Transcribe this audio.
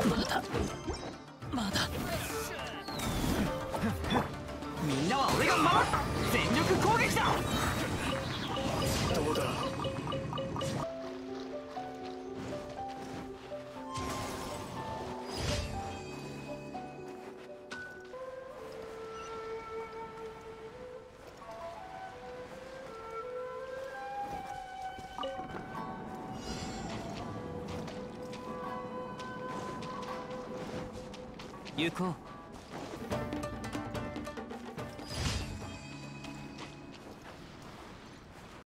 まだまだ。 みんなは俺が守る。全力攻撃だ。 どうだ。 行こう。